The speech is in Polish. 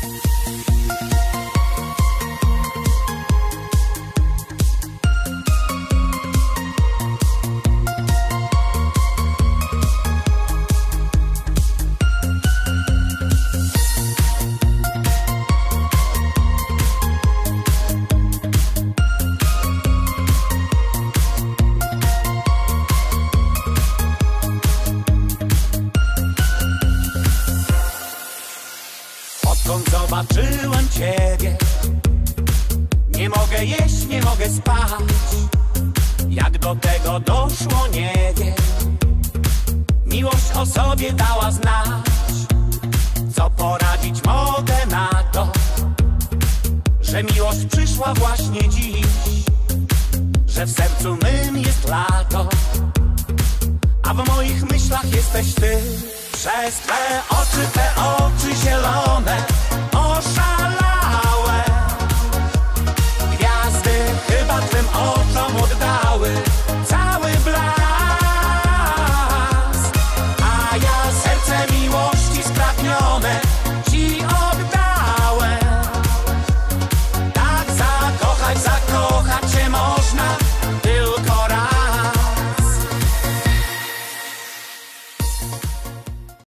Odkąd zobaczyłem Ciebie, nie mogę jeść, nie mogę spać. Jak do tego doszło, nie wiem. Miłość o sobie dała znać. Co poradzić mogę na to, że miłość przyszła właśnie dziś, że w sercu mym jest lato, a w moich myślach jesteś Ty. Przez Twe oczy